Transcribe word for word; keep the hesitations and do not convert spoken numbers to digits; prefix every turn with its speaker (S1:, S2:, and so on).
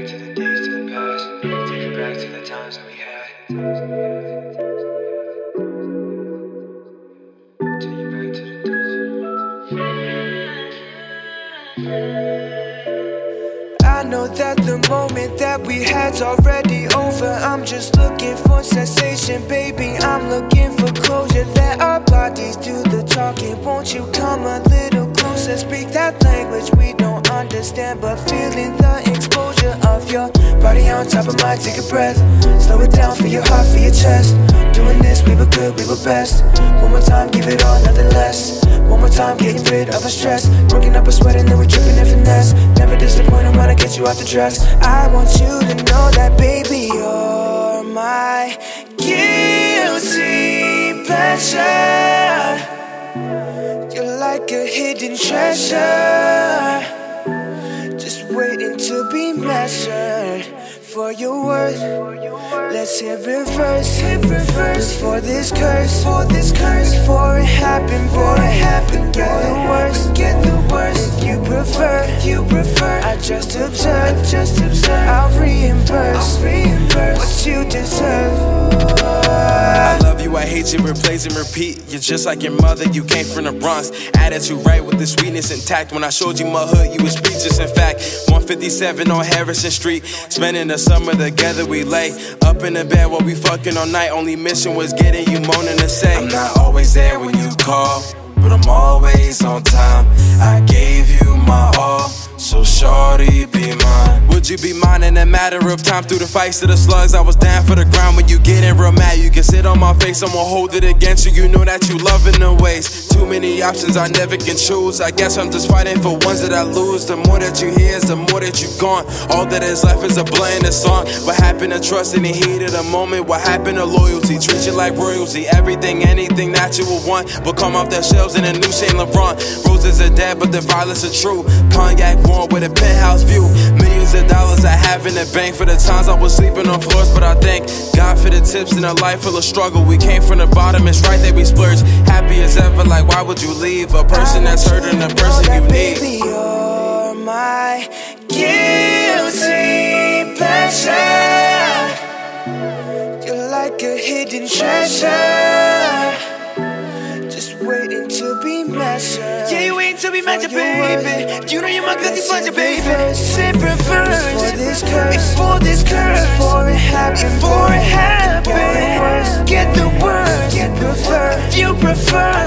S1: back to the days, to the past. Take it back to the times that we had. Take it back to the days. I know that the moment that we had's already over. I'm just looking for sensation, baby. I'm looking for closure. Let our bodies do the talking. Won't you come a little closer? Speak that language we don't understand, but feeling the exposure of your body on top of mine. Take a breath, slow it down for your heart, for your chest. Doing this, we were good, we were best. One more time, give it all, nothing less. One more time, getting rid of the stress. Working up a sweat and then we tripping in finesse. Never disappointed when I get you off the dress. I want you to know that, baby, you're my guilty pleasure. You're like a hidden treasure, just waiting to be measured. For your worth, let's hit reverse, hit reverse. For this curse, for this curse. Before it happened, before it happened. Get the worst, get the worst. If you prefer, if you prefer. I just observe, I just observe. I'll reimburse, I'll reimburse what you deserve.
S2: I love you, I hate you, replace and repeat. You're just like your mother, you came from the Bronx. Attitude right with the sweetness intact. When I showed you my hood, you were speechless. In fact, one fifty-seven on Harrison Street, spending the summer together, we lay up in the bed while we fucking all night. Only mission was getting you moaning to say, I'm not always there when you call, but I'm always on time. I gave you my all, so shorty be mine. Would you be mine in a matter of time? Through the fights to the slugs, I was down for the ground. When you getting real mad, you can sit on my face, I'ma hold it against you. You know that you loving the ways. Too many options, I never can choose. I guess I'm just fighting for ones that I lose. The more that you hear is the more that you gone. All that is left is a blame song. What happened to trust in the heat of the moment? What happened to loyalty? Treat you like royalty. Everything, anything that you would want will come off their shelves in a new Saint Laurent. Roses are dead, but the violence are true. Cognac warm with a penthouse view. Millions of dollars I have in the bank for the times I was sleeping on floors. But I thank God for the tips in a life full of struggle. We came from the bottom, it's right that we splurge. Happy as ever, like why would you leave a person that's hurting the person you need?
S1: Baby, you're my guilty pleasure. You're like a hidden treasure, just waiting to be measured. Yeah, you waiting to be measured, baby. You know you're my guilty pleasure, baby. Sit reverse for this curse, for this curse. Before it happened, before it happened. Get the worst, get the worst. If you prefer.